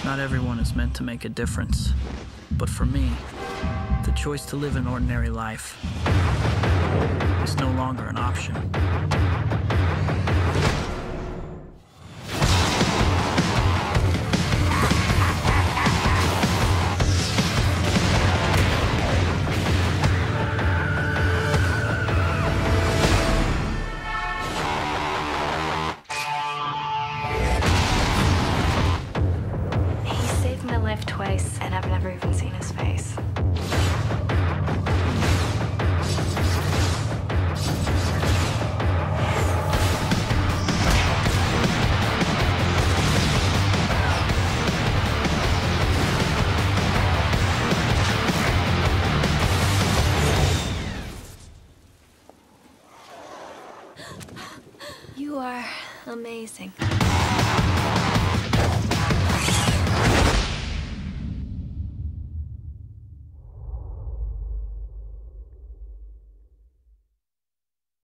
Not everyone is meant to make a difference. But for me, the choice to live an ordinary life is no longer an option. My life twice, and I've never even seen his face. You are amazing.